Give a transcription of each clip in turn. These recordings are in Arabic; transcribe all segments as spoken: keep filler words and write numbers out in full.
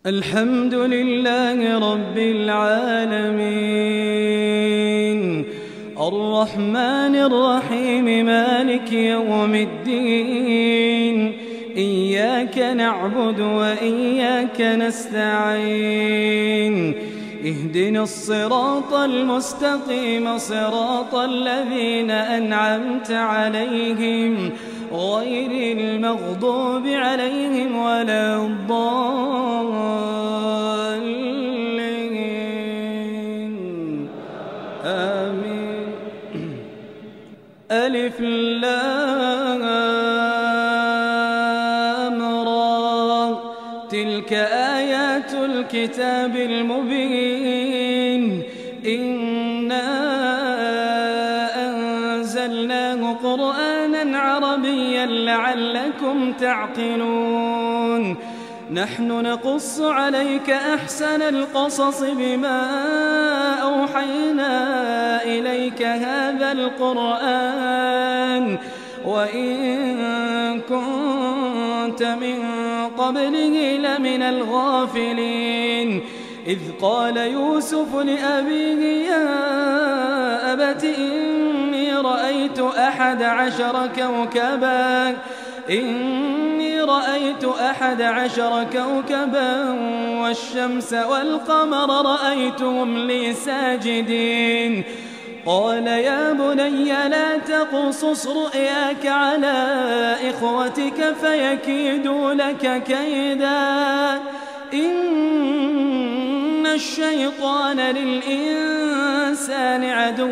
الحمد لله رب العالمين الرحمن الرحيم مالك يوم الدين إياك نعبد وإياك نستعين اهدنا الصراط المستقيم صراط الذين أنعمت عليهم غير المغضوب عليهم ولا الضالين آمين. ألف لام را تلك آيات الكتاب المبين إنا أنزلناه قرآنا عربيا لعلكم تعقلون نحن نقص عليك أحسن القصص بما أوحينا إليك هذا القرآن وإن كنت من قبله لمن الغافلين إذ قال يوسف لأبيه يا أبت إني رأيت أحد عشر كوكبا إني رأيت أحد عشر كوكبا والشمس والقمر رأيتهم لي ساجدين قال يا بني لا تقصص رؤياك على إخوتك فيكيدوا لك كيدا إن الشيطان للإنسان عدو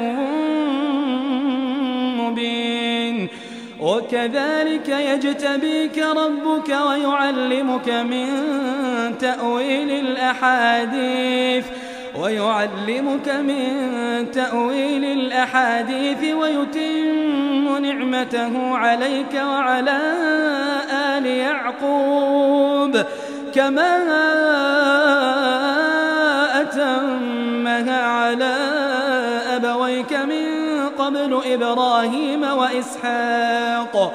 مبين وكذلك يجتبيك ربك ويعلمك من تأويل الأحاديث ويعلمك من تأويل الأحاديث ويتم نعمته عليك وعلى آل يعقوب كما أتمها على أبويك من قبل إبراهيم وإسحاق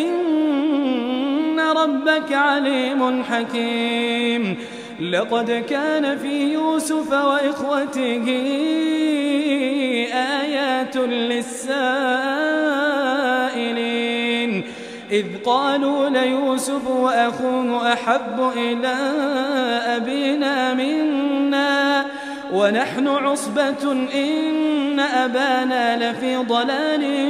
إن ربك عليم حكيم لقد كان في يوسف وإخوته آيات للسائلين إذ قالوا ليوسف وأخوه أحب إلى أبينا منا ونحن عصبة إن أبانا لفي ضلال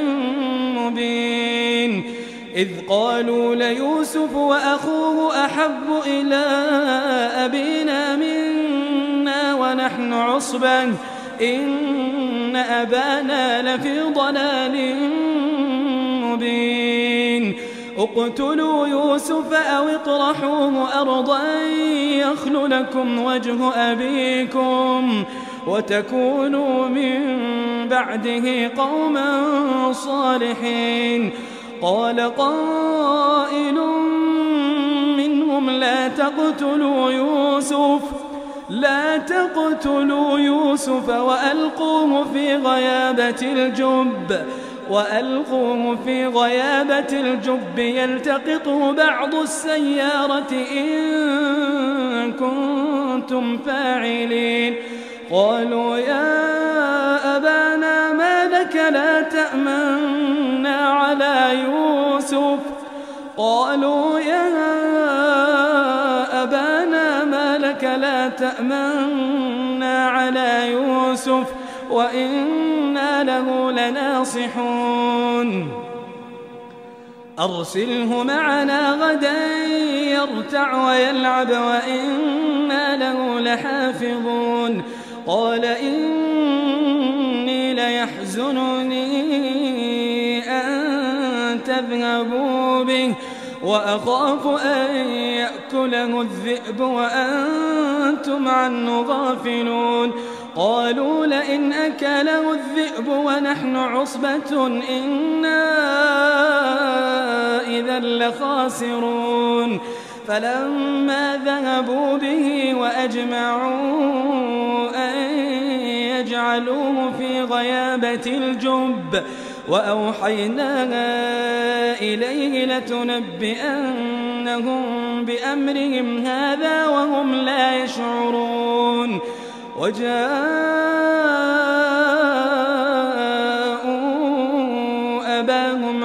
مبين إذ قالوا ليوسف وأخوه أحب إلى أبينا منا ونحن عصبة إن أبانا لفي ضلال مبين اقتلوا يوسف أو اطرحوه أرضا يخل لكم وجه أبيكم وتكونوا من بعده قوما صالحين قال قائل منهم لا تقتلوا يوسف لا تقتلوا يوسف وألقوه في غيابة الجب وألقوه في غيابة الجب يلتقطه بعض السيارة إن كنتم فاعلين قالوا يا أبانا ما لك لا تأمنا على يوسف قالوا يا أبانا ما لك لا تأمنا على يوسف وإنا له لناصحون أرسله معنا غدا يرتع ويلعب وإنا له لحافظون قال إني ليحزنني أن تذهبوا به وأخاف أن يأكله الذئب وأنتم عنه غافلون قالوا لئن أكله الذئب ونحن عصبة إنا إذا لخاسرون فلما ذهبوا به وأجمعوا أن يجعلوه في غيابة الجب وأوحينا إليه لتنبئنهم بأمرهم هذا وهم لا يشعرون وجاءوا أباهم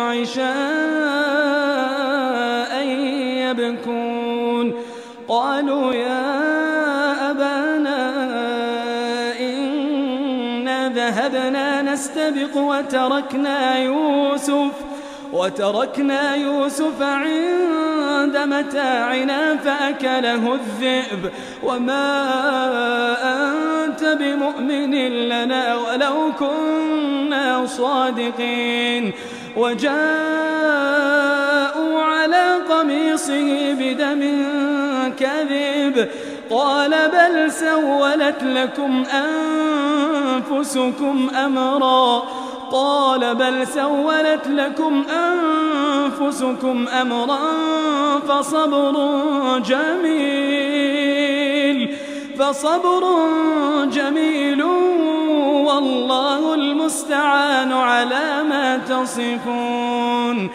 عشاء يبكون قالوا يا أبانا إنا ذهبنا نستبق وتركنا يوسف وتركنا يوسف عند متاعنا فأكله الذئب وما أنت بمؤمن لنا ولو كنا صادقين وجاءوا على قميصه بدم كذب قال بل سولت لكم أنفسكم أمرا قال بل سولت لكم أنفسكم أمرا فصبر جميل فصبر جميل والله المستعان على ما تصفون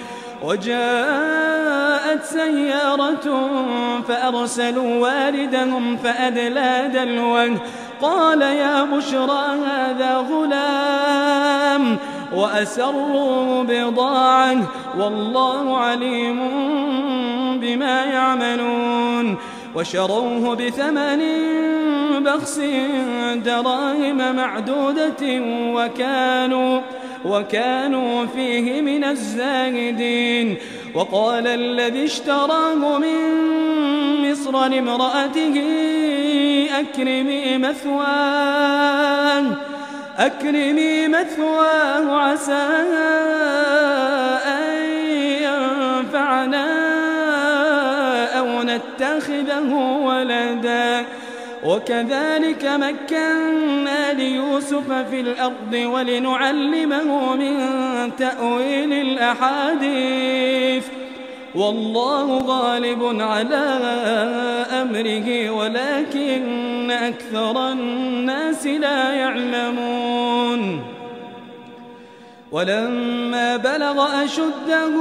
وجاءت سيارة فأرسلوا واردهم فأدلى دلوه قال يا بشرى هذا غلام وأسروا بضاعة والله عليم بما يعملون وشروه بثمن بخس دراهم معدودة وكانوا وكانوا فيه من الزاهدين وقال الذي اشتراه من مصر لامرأته أكرمي مثواه أكرمي مثواه عسى أن ينفعنا أو نتخذه ولدا وكذلك مكنا ليوسف في الأرض ولنعلمه من تأويل الأحاديث والله غالب على أمره ولكن أكثر الناس لا يعلمون ولما بلغ أشده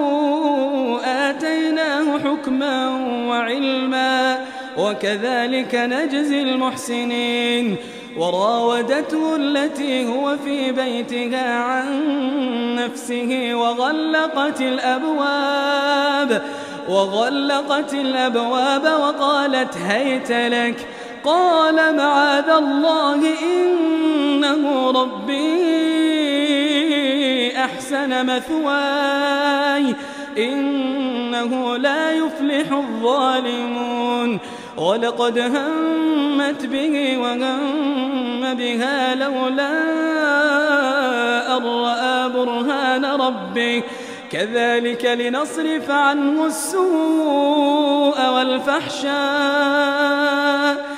آتيناه حكما وعلما وكذلك نجزي المحسنين وراودته التي هو في بيتها عن نفسه وغلقت الأبواب وغلقت الأبواب وقالت هيت لك قال معاذ الله إنه ربي أحسن مثواي إنه لا يفلح الظالمون ولقد همت به وهم بها لولا أن رأى برهان ربه كذلك لنصرف عنه السوء والفحشاء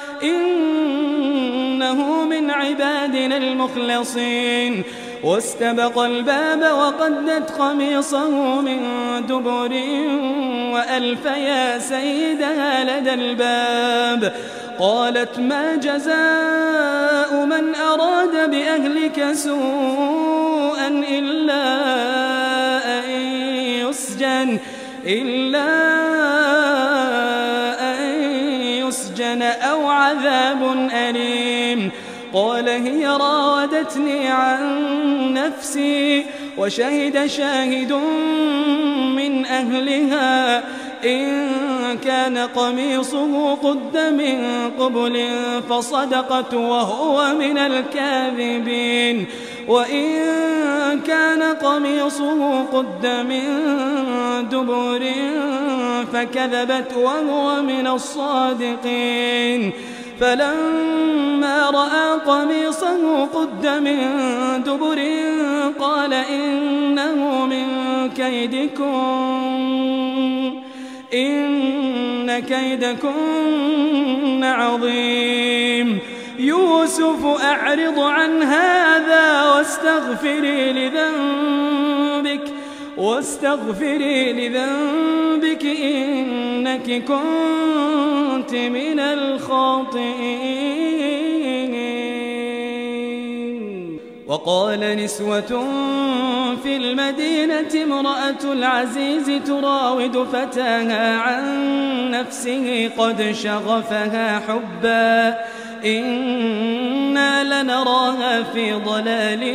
إنه من عبادنا المخلصين واستبق الباب وقدت قميصه من دبر وألف يا سيدها لدى الباب قالت ما جزاء من أراد بأهلك سوءا إلا أن يسجن إلا أن يسجن أو عذاب أليم قال هي راودتني عن نفسي وشهد شاهد من أهلها إن كان قميصه قد من قبل فصدقت وهو من الكاذبين وإن كان قميصه قد من دبر فكذبت وهو من الصادقين فلما رأى قميصه قد من دبر قال إنه من كيدكم إن كيدكن عظيم يوسف أعرض عن هذا واستغفري لذنبك واستغفري لذنبك إنك كنت من الخاطئين وقال نسوة في المدينة امرأة العزيز تراود فتاها عن نفسه قد شغفها حبا إنا لنراها في ضلال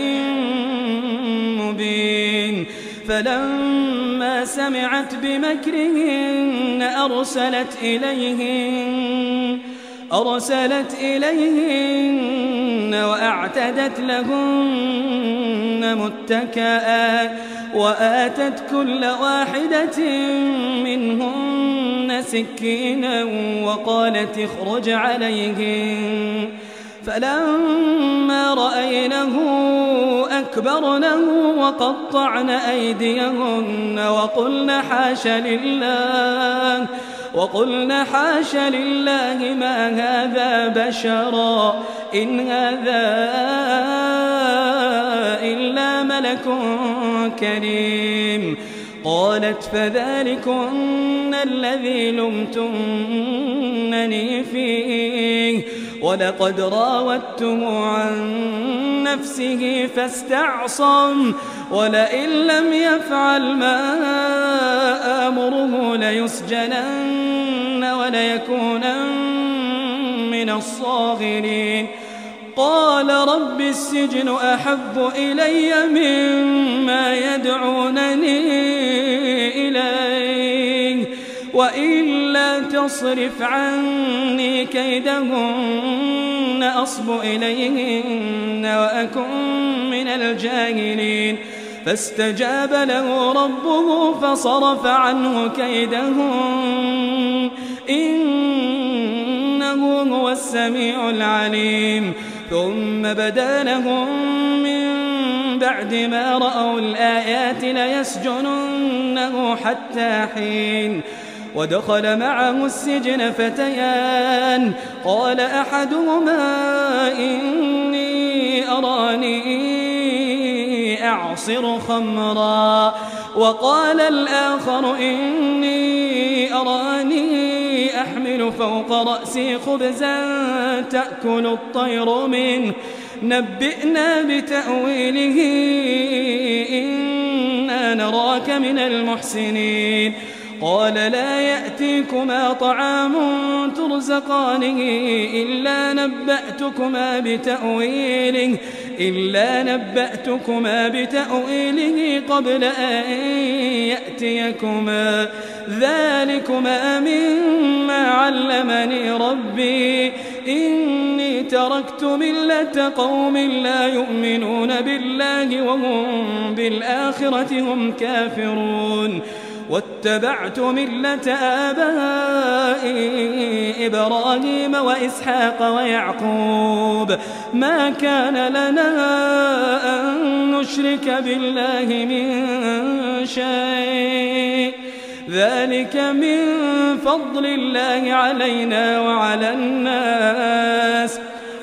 مبين فلما سمعت بمكرهن أرسلت إليهن أرسلت إليهن وأعتدت لهن متكئا وآتت كل واحدة منهن سكينا وقالت اخرج عليهن فلما رأينه أكبرنه وقطعن أيديهن وقلن حاش لله وقلن حاش لله ما هذا بشرا إن هذا إلا ملك كريم قالت فذلكن الذي لمتنني فيه ولقد راودته عن نفسه فاستعصم ولئن لم يفعل ما آمره ليسجنن وليكونن من الصاغرين قال رب السجن أحب إلي مما يدعونني إليه وإلا تصرف عني كيدهن أصب إليهن وأكن من الجاهلين فاستجاب له ربه فصرف عنه كيدهن إنه هو السميع العليم ثم بدا لهم من بعد ما رأوا الآيات ليسجننه حتى حين ودخل معه السجن فتيان قال أحدهما إني أراني أعصر خمرا وقال الآخر إني أراني أحمل فوق رأسي خبزا تأكل الطير منه نبئنا بتأويله إنا نراك من المحسنين قال لا يأتيكما طعام ترزقانه إلا نبأتكما بتأويله إلا نبأتكما بتأويله قبل أن يأتيكما ذلكما مما علمني ربي إني تركت ملة قوم لا يؤمنون بالله وهم بالآخرة هم كافرون واتبعت ملة آبائي إبراهيم وإسحاق ويعقوب ما كان لنا أن نشرك بالله من شيء ذلك من فضل الله علينا وعلى الناس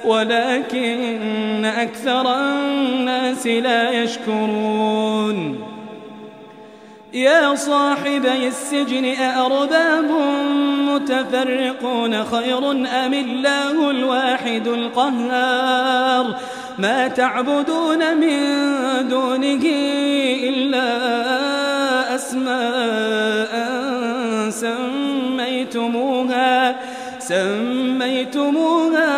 ولكن أكثر الناس لا يشكرون يا صاحبي السجن أأرباب متفرقون خير أم الله الواحد القهار ما تعبدون من دونه إلا أسماء سميتموها سميتموها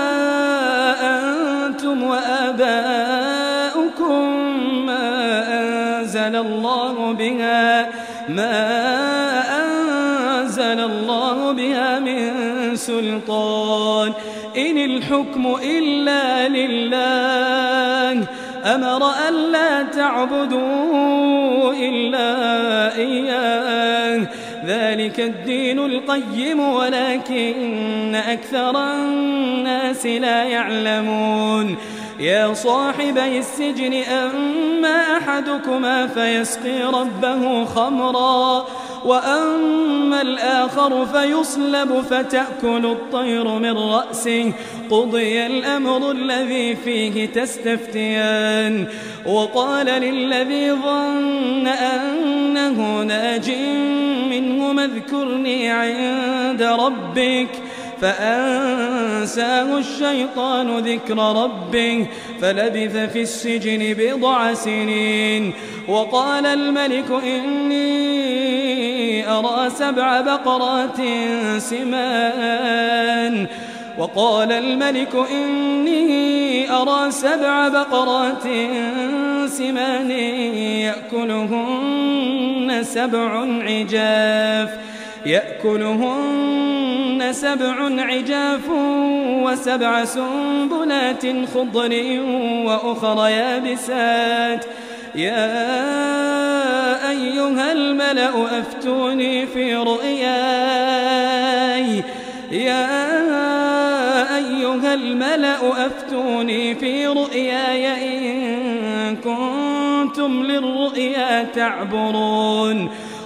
أنتم وآباؤكم ما أنزل الله بها ما أنزل الله بها من سلطان إن الحكم إلا لله أمر ألا تعبدوا إلا إياه ذلك الدين القيم ولكن أكثر الناس لا يعلمون يا صاحبي السجن أما أحدكما فيسقي ربه خمرا وأما الآخر فيصلب فتأكل الطير من رأسه قضي الأمر الذي فيه تستفتيان وقال للذي ظن أنه ناج منهما اذكرني عند ربك فأنساه الشيطان ذكر ربه فلبث في السجن بضع سنين. وقال الملك إني أرى سبع بقرات سمان وقال الملك إني أرى سبع بقرات سمان يأكلهن سبع عجاف يأكلهن سبع عجاف وسبع سنبلات خضر وأخر يابسات يا أيها الملأ أفتوني في رؤياي يا أيها الملأ أفتوني في رؤياي إن كنتم للرؤيا تعبرون.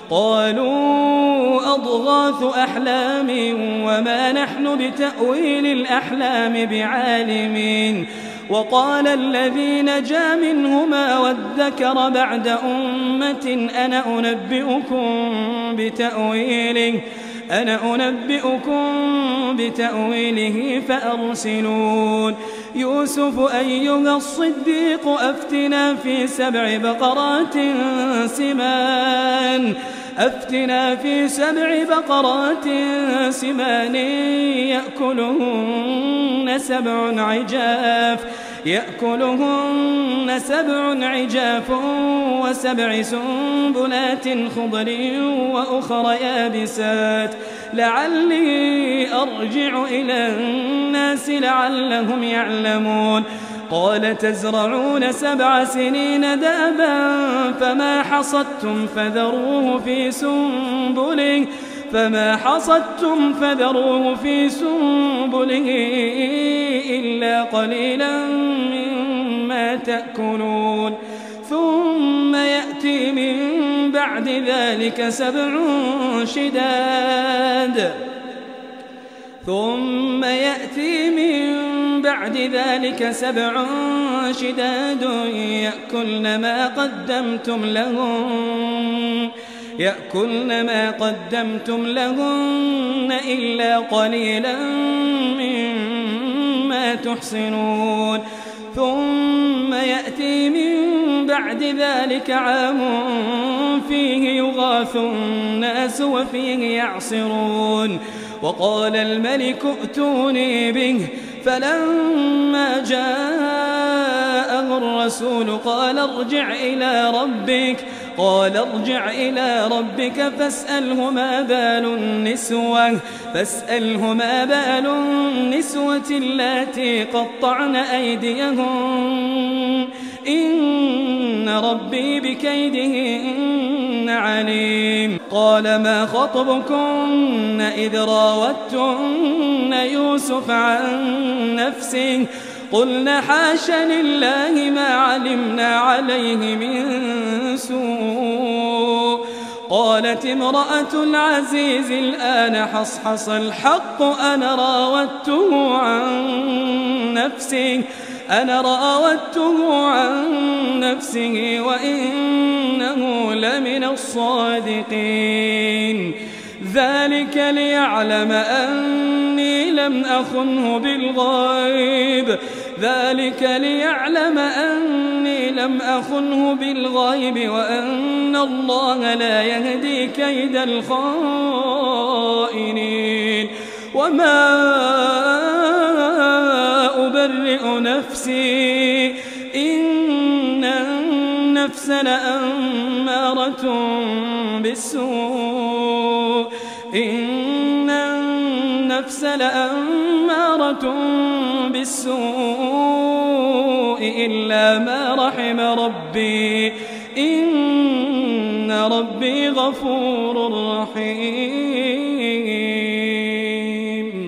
قالوا أضغاث أحلام وما نحن بتأويل الأحلام بعالمين. وقال الذي نجا منهما وادكر بعد أمة أنا أنبئكم بتأويله أنا أنبئكم بتأويله فأرسلون. يوسف أيها الصديق أفتنا في سبع بقرات سمان أفتنا في سبع بقرات سمان يأكلهن سبع عجاف يأكلهن سبع عجاف وسبع سنبلات خضر وأخر يابسات لعلي أرجع إلى الناس لعلهم يعلمون. قال تزرعون سبع سنين دابا فما حصدتم فذروه في سنبله فما حصدتم فذروه في سنبله إلا قليلا مما تأكلون. ثم يأتي من بعد ذلك سبع شداد ثم يأتي من بعد ذلك سبع شداد يأكلن ما قدمتم لهن يأكلن ما قدمتم لهن إلا قليلا مما تحصنون. ثم يأتي من بعد ذلك عام فيه يغاث الناس وفيه يعصرون. وقال الملك ائتوني به فلما جاءه الرسول قال ارجع إلى ربك قال ارجع إلى ربك فاسأله ما بال النسوة فاسأله ما بال النسوة اللاتي قطعن أيديهن إن ربي بكيدهن عليم. قال ما خطبكن إذ راوتن يوسف عن نفسه قلنا حاش لله ما علمنا عليه من سوء. قالت امرأة العزيز الآن حصحص الحق أنا راودته عن نفسه أنا راودته عن نفسه وإنه لمن الصادقين. ذلك ليعلم أني لم أخنه بالغيب ذلك ليعلم أني لم أخنه بالغيب وأن الله لا يهدي كيد الخائنين. وما أبرئ نفسي إن النفس لأمارة بالسوء إن النفس لأمارة بالسوء إلا ما رحم ربي إن ربي غفور رحيم.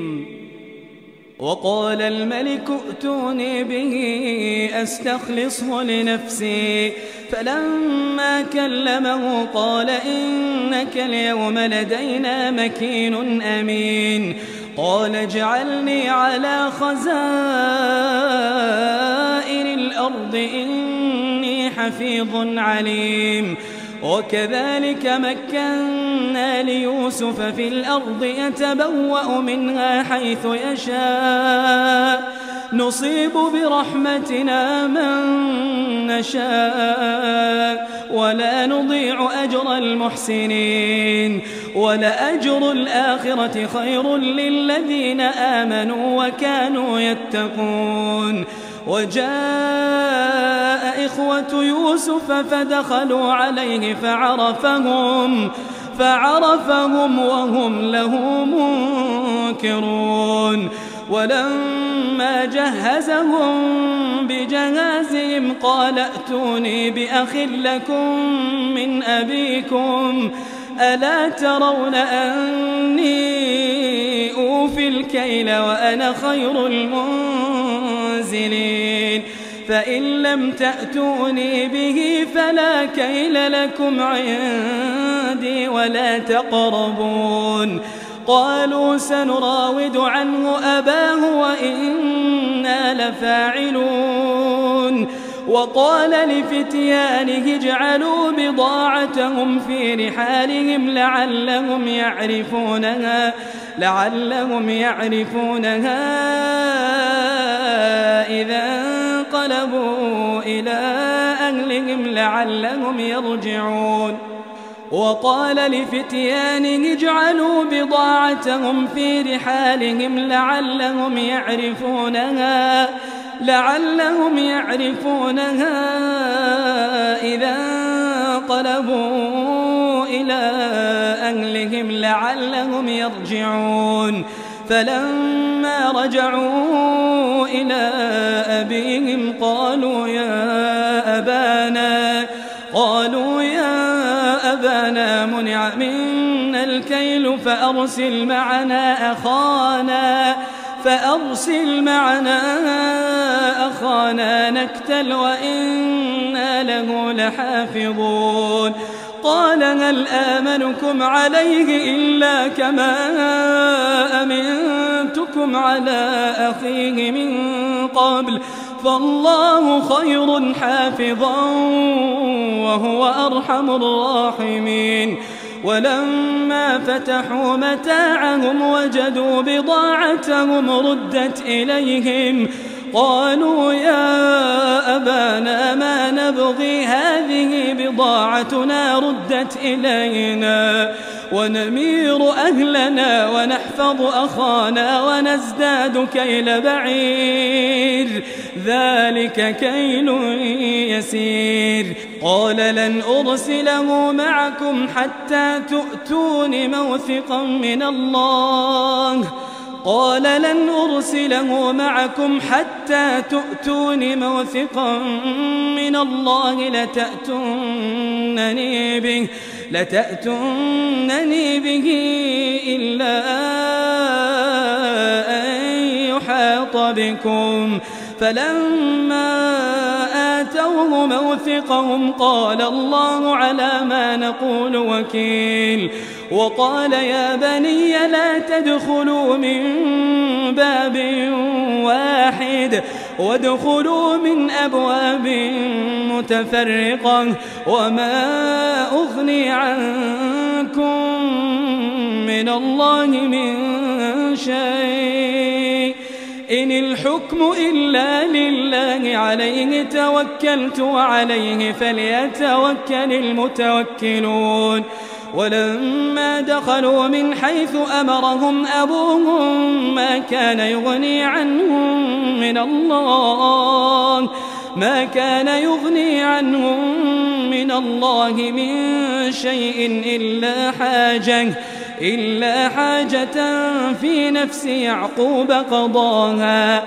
وقال الملك ائتوني به أستخلصه لنفسي فلما كلمه قال إنك اليوم لدينا مكين أمين. قال اجعلني على خزائن الأرض إني حفيظ عليم. وكذلك مكنا ليوسف في الأرض يتبوأ منها حيث يشاء نصيب برحمتنا من نشاء ولا نضيع أجر المحسنين ولأجر الآخرة خير للذين آمنوا وكانوا يتقون. وجاء إخوة يوسف فدخلوا عليه فعرفهم فعرفهم وهم له منكرون. ولما جهزهم بجهازهم قال ائتوني بأخ لكم من أبيكم ألا ترون أني أوفي الكيل وأنا خير المنزلين فإن لم تأتوني به فلا كيل لكم عندي ولا تقربون. قالوا سنراود عنه أباه وإنا لفاعلون. وقال لفتيانه اجعلوا بضاعتهم في رحالهم لعلهم يعرفونها لعلهم يعرفونها إذا انقلبوا إلى أهلهم لعلهم يرجعون. وقال لفتيانه اجعلوا بضاعتهم في رحالهم لعلهم يعرفونها لعلهم يعرفونها إذا انقلبوا إلى أهلهم لعلهم يرجعون. فلما رجعوا إلى أبيهم قالوا يا أبانا قالوا يا أبانا منع منا الكيل فأرسل معنا أخانا فأرسل معنا أخانا نكتل وإنا له لحافظون. قال هل آمنكم عليه إلا كما أمنتكم على أخيه من قبل فالله خير حافظا وهو أرحم الراحمين. ولما فتحوا متاعهم وجدوا بضاعتهم ردت إليهم قالوا يا أبانا ما نبغي هذه بضاعتنا ردت إلينا ونمير أهلنا ونحفظ أخانا ونزداد كيل بعير ذلك كيل يسير. قال لن أرسله معكم حتى تؤتون موثقا من الله قال لن أرسله معكم حتى تؤتون موثقا من الله لتأتونني به لتأتونني به إلا أن يحاط بكم. فلما آتوه موثقهم قال الله على ما نقول وكيل. وقال يا بني لا تدخلوا من باب واحد وادخلوا من أبواب متفرقة وما أغني عنكم من الله من شيء إن الحكم إلا لله عليه توكلت وعليه فليتوكل المتوكلون. ولما دخلوا من حيث أمرهم أبوهم ما كان يغني عنهم من الله ما كان يغني عنهم من الله من شيء إلا حاجة إلا حاجة في نفس يعقوب قضاها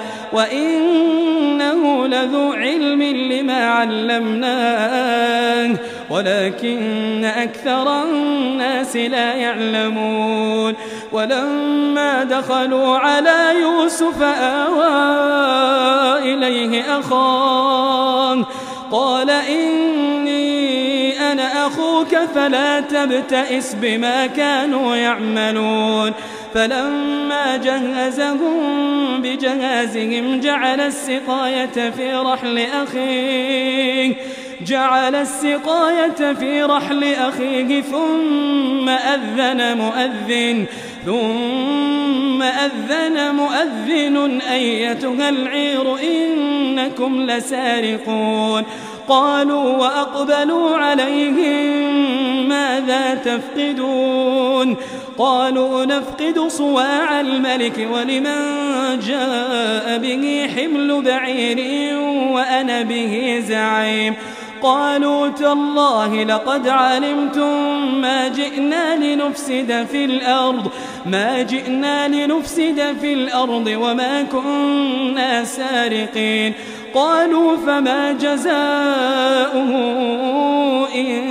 وإنه لذو علم لما علمناه ولكن أكثر الناس لا يعلمون. ولما دخلوا على يوسف آوى إليه أخاه قال إني أنا أخوك فلا تبتئس بما كانوا يعملون. فلما جهزهم بجهازهم جعل السقاية في رحل أخيه جعل السقاية في رحل أخيه ثم أذن مؤذن ثم أذن مؤذن أيتها العير إنكم لسارقون قالوا وأقبلوا عليهم ماذا تفقدون قالوا نفقد صواع الملك ولمن جاء به حمل بعير وأنا به زعيم قالوا تالله لقد علمتم ما جئنا لنفسد في الأرض ما جئنا لنفسد في الأرض وما كنا سارقين قالوا فما جزاؤه إن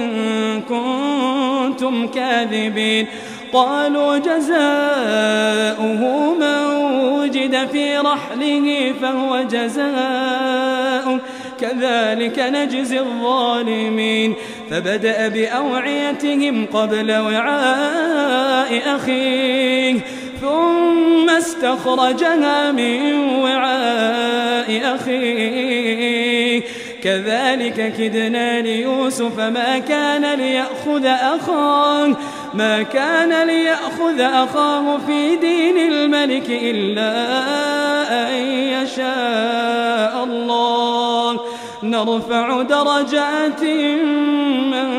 كنتم كاذبين قالوا جزاؤه من وجد في رحله فهو جزاؤه كذلك نجزي الظالمين فبدأ بأوعيتهم قبل وعاء أخيه ثم استخرجها من وعاء أخيه كذلك كدنا ليوسف ما كان ليأخذ أخاه ما كان ليأخذ أخاه في دين الملك إلا أن يشاء الله نرفع درجات من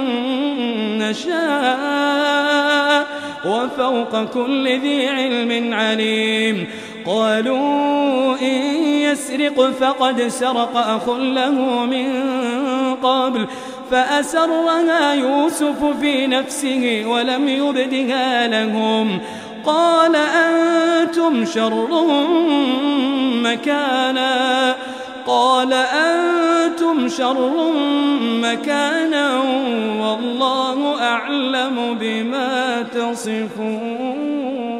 نشاء وفوق كل ذي علم عليم قالوا إن يسرق فقد سرق أخ له من قبل فأسرها يوسف في نفسه ولم يبدها لهم قال أنتم شر مكانا قال أنتم شر مكانا والله أعلم بما تصفون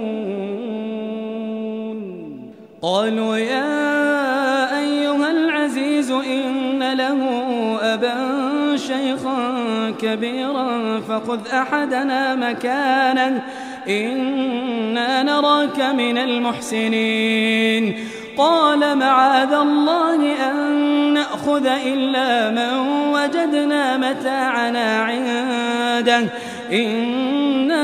قالوا يا أيها العزيز إن له أبا شيخا كبيرا فخذ أحدنا مكانا إنا نراك من المحسنين قال معاذ الله أن نأخذ إلا من وجدنا متاعنا عنده إنا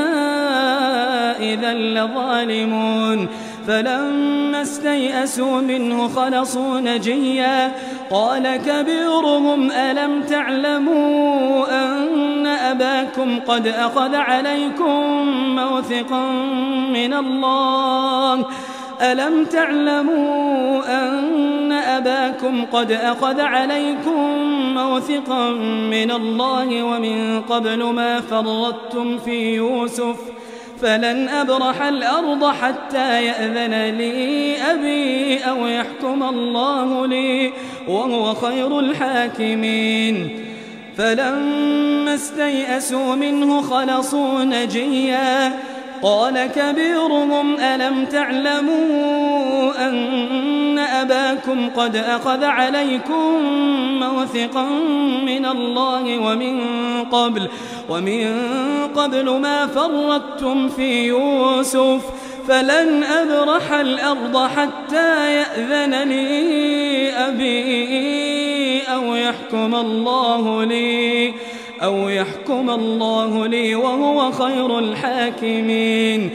إذا لظالمون فلما استيئسوا منه خلصوا نجيا قال كبيرهم ألم تعلموا أن أباكم قد أخذ عليكم موثقا من الله ألم تعلموا أن أباكم قد أخذ عليكم موثقا من الله ومن قبل ما فرطتم في يوسف فلن أبرح الأرض حتى يأذن لي أبي أو يحكم الله لي وهو خير الحاكمين فلما استيئسوا منه خلصوا نجيا قال كبيرهم ألم تعلموا أن أباكم قد أخذ عليكم موثقا من الله ومن قبل ومن قبل ما فرطتم في يوسف فلن أبرح الأرض حتى يأذن لي أبي أو يحكم الله لي أو يحكم الله لي وهو خير الحاكمين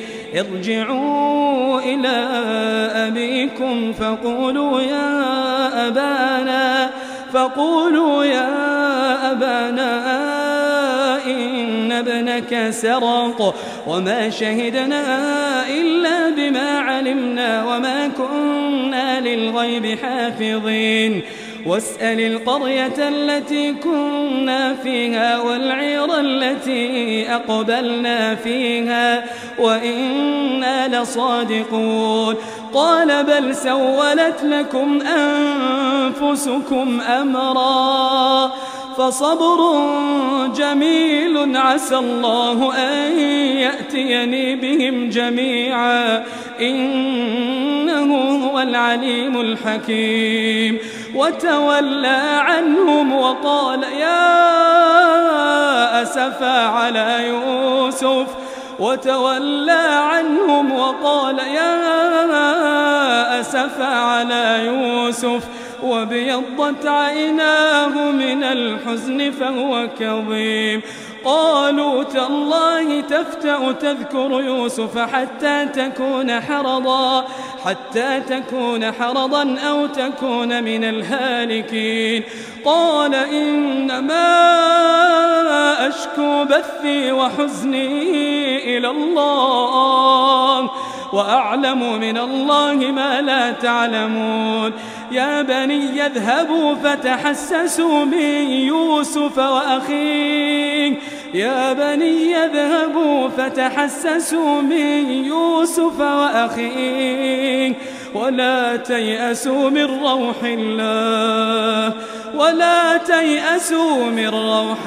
ارجعوا إلى أبيكم فقولوا يا أبانا فقولوا يا أبانا إن ابنك سرق وما شهدنا إلا بما علمنا وما كنا للغيب حافظين واسأل القرية التي كنا فيها والعير التي أقبلنا فيها وإنا لصادقون قال بل سولت لكم أنفسكم أمرا فصبر جميل عسى الله أن يأتيني بهم جميعا إنه هو العليم الحكيم وتولى عنهم وقال يا أسفا على يوسف وتولى عنهم وقال يا أسفا على يوسف وابيضت عيناه من الحزن فهو كظيم. قالوا تالله تفتأ تذكر يوسف حتى تكون حرضا حتى تكون حرضا أو تكون من الهالكين. قال إنما أشكو بثي وحزني إلى الله وأعلم من الله ما لا تعلمون. يا بني اذهبوا فتحسسوا من يوسف وأخيه يا بني اذهبوا فتحسسوا من يوسف وأخيه ولا تيأسوا من روح الله ولا تيأسوا من روح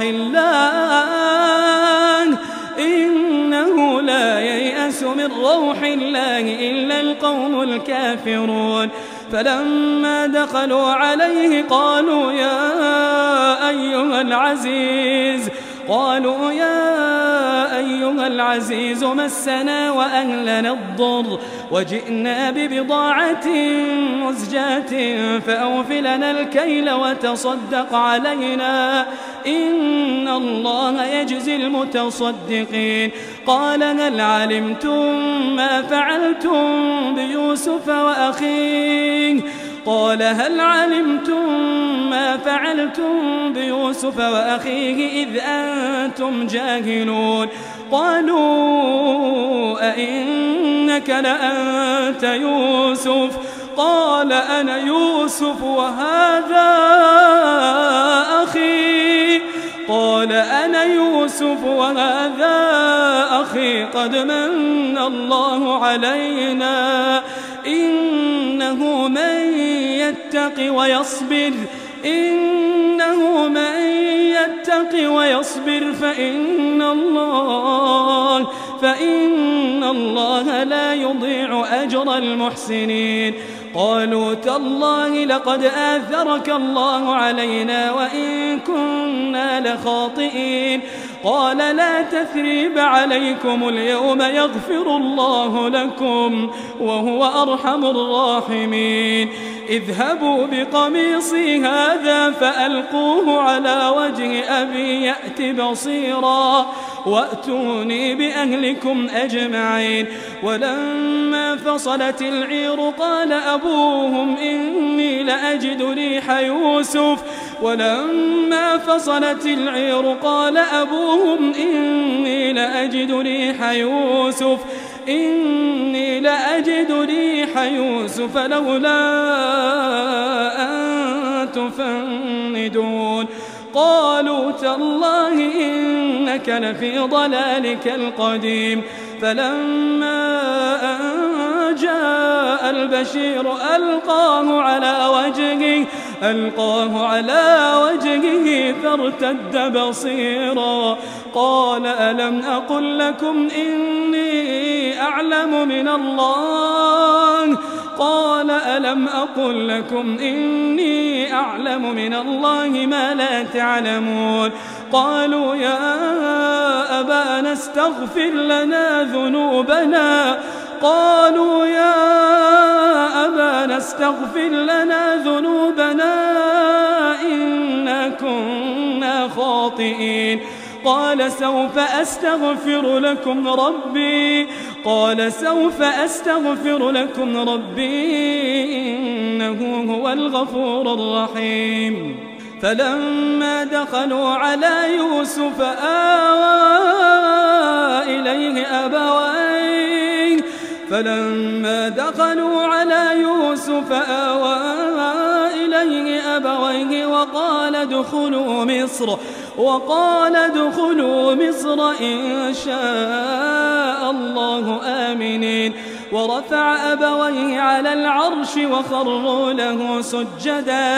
الله إنه لا ييأس من روح الله إلا القوم الكافرون. فلما دخلوا عليه قالوا يا أيها العزيز قالوا يا أيها العزيز مسنا وأهلنا الضر وجئنا ببضاعة مزجاة فأوف لنا الكيل وتصدق علينا إن الله يجزي المتصدقين. قال هل علمتم ما فعلتم بيوسف وأخيه قال هل علمتم ما فعلتم بيوسف وأخيه إذ أنتم جاهلون. قالوا أئنك لأنت يوسف قال أنا يوسف وهذا أخي قال أنا يوسف وهذا أخي قد من الله علينا إنه من يتق ويصبر إنه من يتق ويصبر فإن الله فإن الله لا يضيع أجر المحسنين. قالوا تالله لقد آثرك الله علينا وإن كنا لخاطئين. قال لا تثريب عليكم اليوم يغفر الله لكم وهو أرحم الراحمين. اذهبوا بقميصي هذا فألقوه على وجه أبي يأت بصيرا وأتوني بأهلكم أجمعين. ولما فصلت العير قال أبوهم إني لأجد ريح يوسف ولما فصلت العير قال أبوهم إني لأجد ريح يوسف إني لأجد ريح يوسف لولا أن تفندون. قالوا تالله إنك لفي ضلالك القديم. فلما أن جاء البشير ألقاه على وجهه ألقاه على وجهه فارتد بصيرا. قال ألم أقل لكم إني أعلم من الله قال ألم أقل لكم إني أعلم من الله ما لا تعلمون. قالوا يا أبانا استغفر لنا ذنوبنا قالوا يا أبانا استغفر لنا ذنوبنا إنا كنا خاطئين. قال سوف أستغفر لكم ربي قال سوف أستغفر لكم ربي إنه هو الغفور الرحيم. فلما دخلوا على يوسف آوى إليه أبويه فلما دخلوا على يوسف آوى إليه أبويه وقال ادخلوا مصر وقال ادخلوا مصر إن شاء الله آمنين. ورفع أبويه على العرش وخروا له سجدا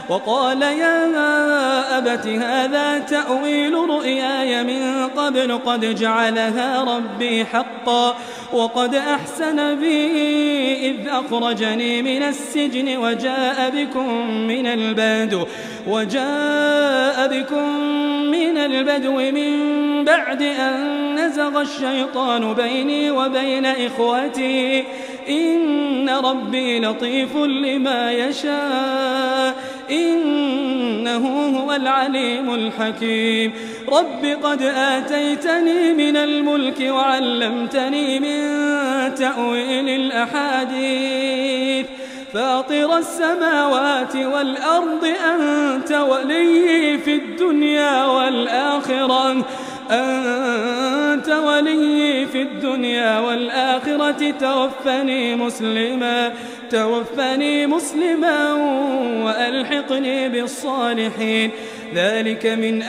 وقال يا أبت هذا تأويل رؤياي من قبل قد جعلها ربي حقا وقد أحسن بي إذ أخرجني من السجن وجاء بكم من البدو وجاء بكم من البدو من بعد أن نزغ الشيطان بيني وبين إخوتي إن ربي لطيف لما يشاء إنه هو العليم الحكيم رب قد آتيتني من الملك وعلمتني من تأويل الأحاديث فاطر السماوات والأرض أنت ولي في الدنيا والآخرة أنت ولي في الدنيا والآخرة توفني مسلما توفني مسلما وألحقني بالصالحين ذلك من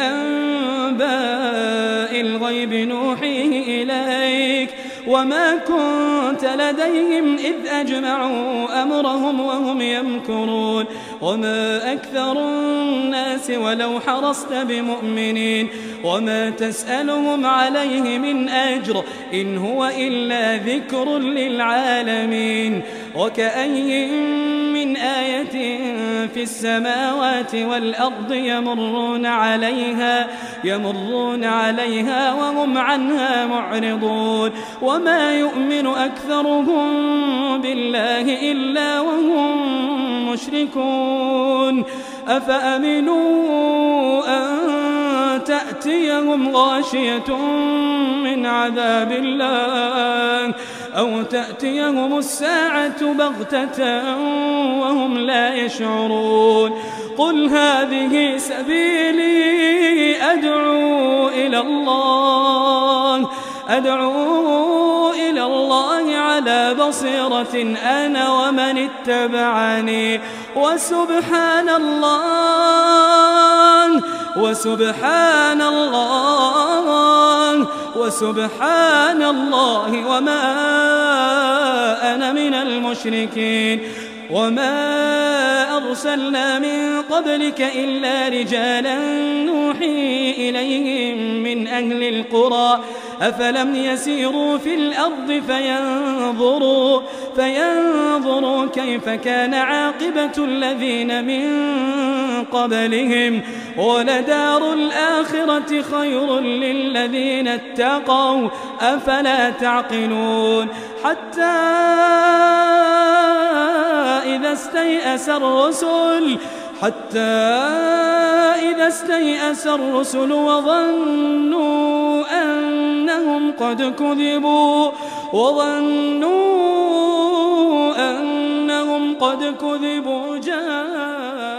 أنباء الغيب نوحيه إليك وما كنت لديهم إذ أجمعوا أمرهم وهم يمكرون وما أكثر الناس ولو حرصت بمؤمنين وما تسألهم عليه من أجر إن هو إلا ذكر للعالمين وكأي من آية في السماوات والأرض يمرون عليها يمرون عليها وهم عنها معرضون وما يؤمن أكثرهم بالله إلا وهم مشركون أفأمنوا أن تأتيهم غاشية من عذاب الله أو تأتيهم الساعة بغتة وهم لا يشعرون قل هذه سبيلي أدعو إلى الله أدعو إلى الله على بصيرة أنا ومن اتبعني وسبحان الله وسبحان الله وسبحان الله وما أنا من المشركين وما أرسلنا من قبلك إلا رجالا نوحي إليهم من أهل القرى أفلم يسيروا في الأرض فينظروا, فينظروا كيف كان عاقبة الذين من قبلهم ولدار الآخرة خير للذين اتقوا أفلا تعقلون حتى إذا استيأس الرسل حتى إذا استيأس الرسل وظنوا أنهم قد كذبوا وظنوا أنهم قد كذبوا جاءوا